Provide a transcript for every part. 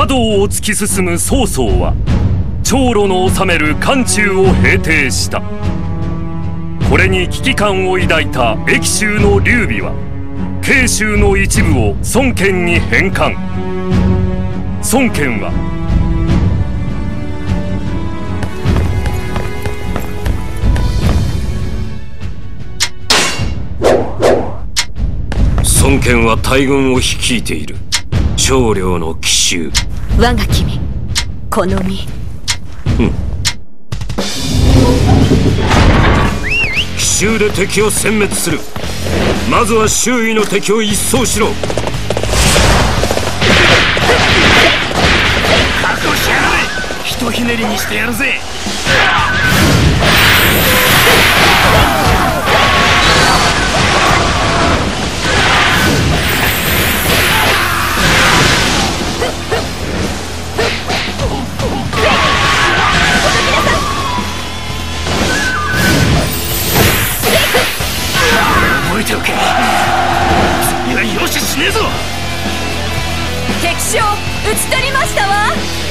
華道を突き進む曹操は長路の治める漢中を平定した。これに危機感を抱いた益州の劉備は慶州の一部を孫権に返還。孫権は孫権は大軍を率いている。長領の奇襲。 我が君この身。 奇襲で敵を殲滅する。まずは周囲の敵を一掃しろ。 覚悟しやがれ。ひとひねりにしてやるぜ。覚えておけ。次は容赦しねえぞ。 敵将討ち取りましたわ。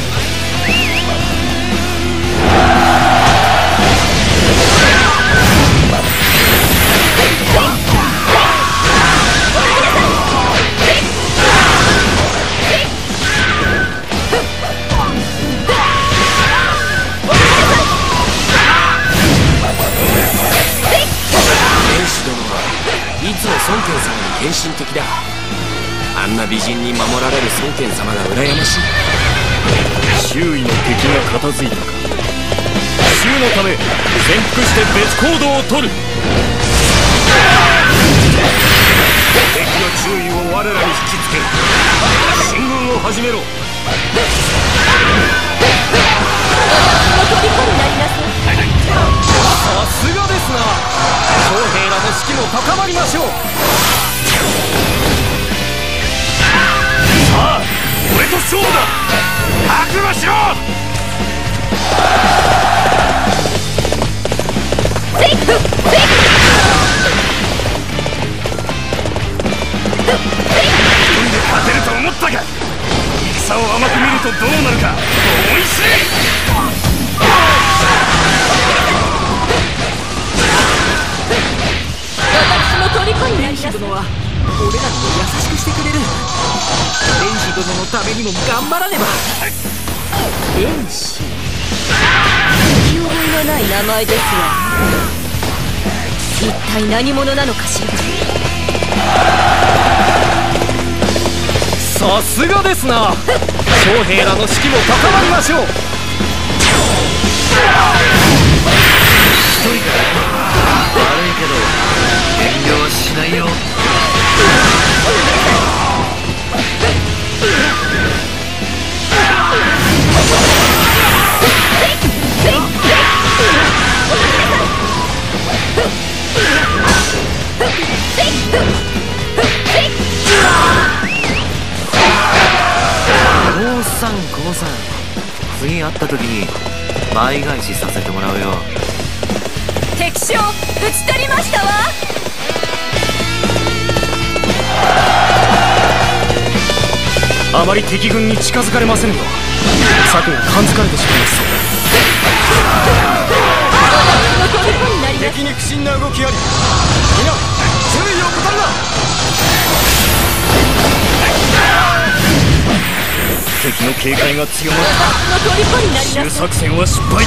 孫権様に献身的だ。あんな美人に守られる孫権様が羨ましい。 周囲の敵が片付いたか。奇襲のため潜伏して別行動を取る。敵の注意を我らに引きつける。進軍を始めろ。 私の虜になりなさい。 さすがですな。将兵らの士気も高まりましょう。 さあ俺と勝負だ。覚悟しろ。一人で勝てると思ったが、戦を甘く見るとどうなるか思い知れ。 私の虜になりなさい。 殿は俺らにも優しくしてくれる。天使殿のためにも頑張らねば。天使、 聞き覚えのない名前ですわ。一体何者なのかしら。 さすがですな。将兵らの士気も高まりましょう。一人悪いけど遠慮はしないよ。郷さん、次会った時に倍返しさせてもらうよ。 敵将討ち取りましたわ。 あまり敵軍に近づかれませぬと策が感づかれてしまいます。 私の虜になりなさい。 敵に不審な動きあり。皆注意を怠るな。敵の警戒が強まった。 私の虜になりなさい。 奇襲作戦は失敗だ。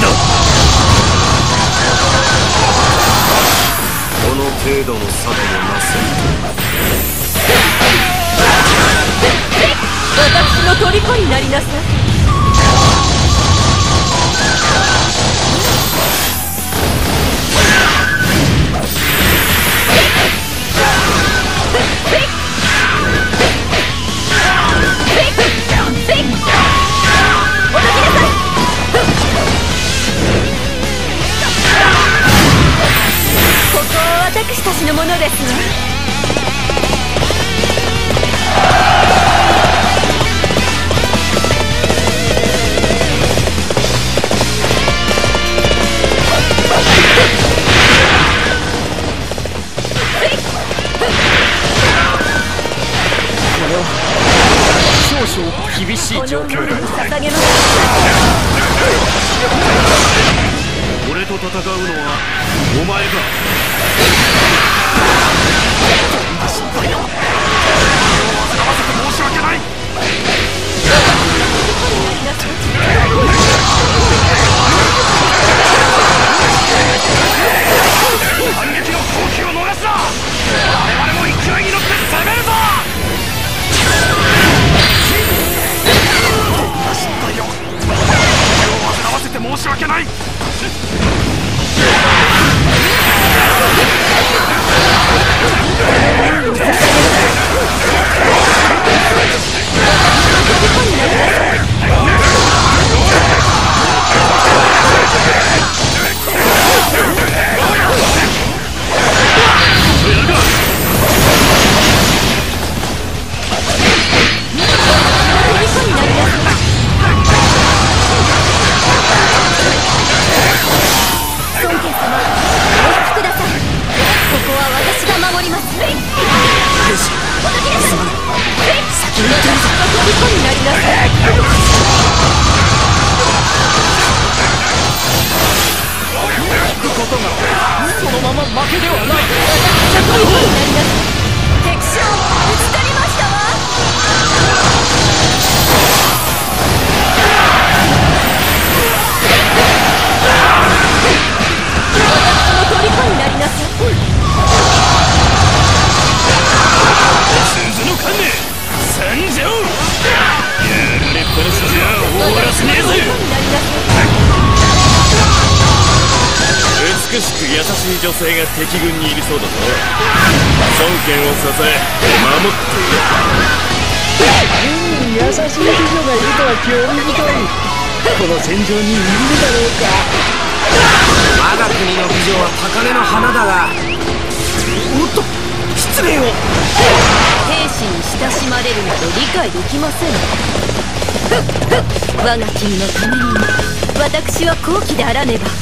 この程度の差でもなせる。 私の虜になりなさい。ここは私たちのものですわ。 少々厳しい状況だ。 捧げます。 俺と戦うのはお前か。心配だ。煩わせて申し訳ない。反撃の好機を逃すな。我々も勢いに乗って攻めるぞ。心配よ。手を煩わせて申し訳ない。 美しく優しい女性が敵軍にいるそうだぞ。孫権を支え守っている。 優しい美女がいるとは興味深い。この戦場にいるだろうか。 我が国の美女は高嶺の花だが、おっと失礼を。 兵士に親しまれるなど理解できません。我が君のためにも私は好機であらねば。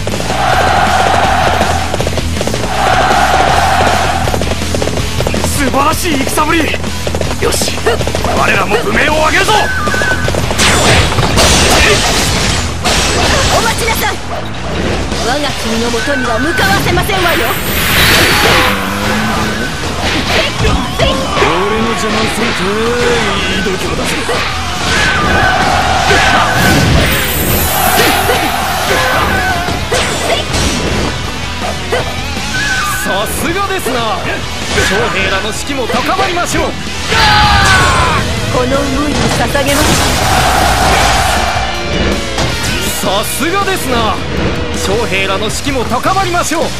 素晴らしい戦ぶり。よし、我らも武名を上げるぞ。 お待ちなさい。我が君のもとには向かわせませんわよ。 俺の邪魔をするといい度胸だぜ。さすがですな。将兵らの士気も高まりましょう。 この思いに捧げます。 さすがですな。将兵らの士気も高まりましょう。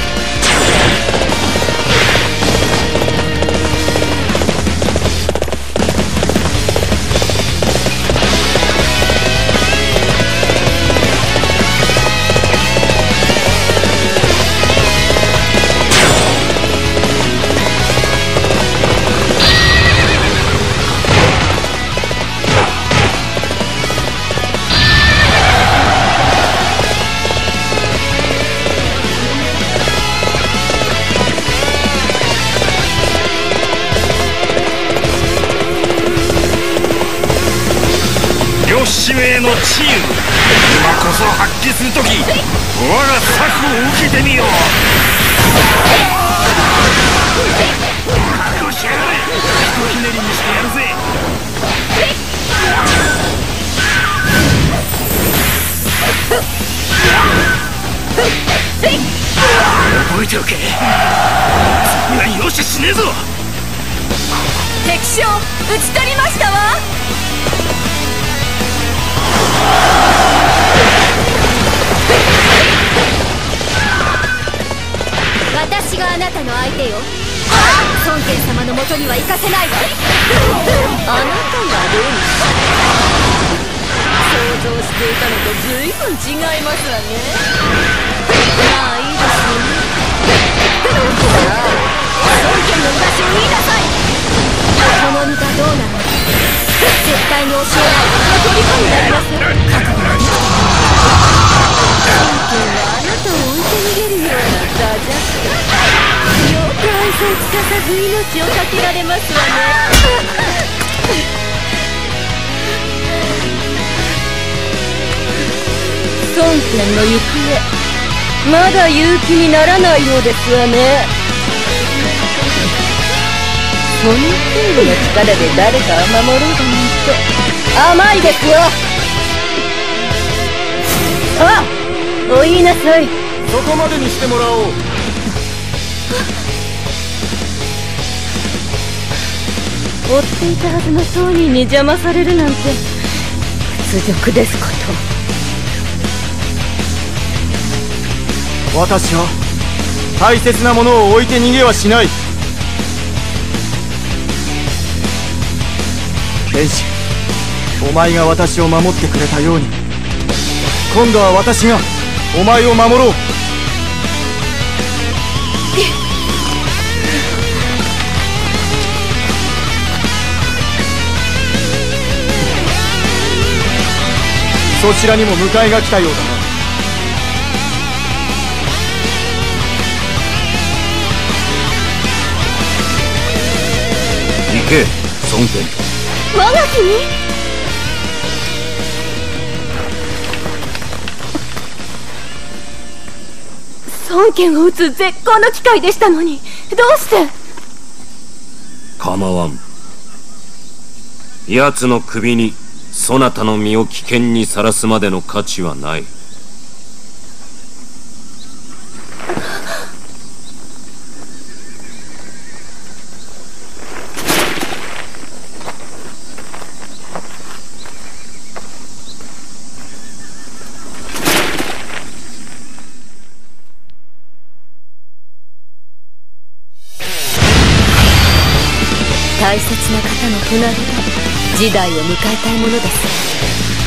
使命のチーム、今こそ発揮するとき、我が策を受けてみよう。覚悟しやがれ。ひとひねりにしてやるぜ。覚えておけ。次は容赦しねえぞ。 敵将討ち取りましたわ。私があなたの相手よ。孫権様のもとには行かせないわ。あなたがどうに想像していたのと随分違いますわね。まあいいですよね。さあ孫権の居場所を言いなさい。この身がどうなのか絶対に教えないと虜になります。覚悟ができている。孫権はあなたを置いて逃げるようなダジャレ。よく愛想つかさず命をかけられますわね。 ちゃんの行方、まだ言う気にならないようですわね。その程度の力で誰かを守ろうだなんて甘いですよ。あ、お言いなさい。 そこまでにしてもらおう。 追っていたはずの当人に邪魔されるなんて屈辱ですこと。 私は大切なものを置いて逃げはしない。天使、お前が私を守ってくれたように、今度は私がお前を守ろう。そちらにも迎えが来たようだな。 行け、孫権。 我が君、孫権を撃つ絶好の機会でしたのに、どうして。 構わん。奴の首にそなたの身を危険にさらすまでの価値はない。 大切な方の隣で時代を迎えたいものです。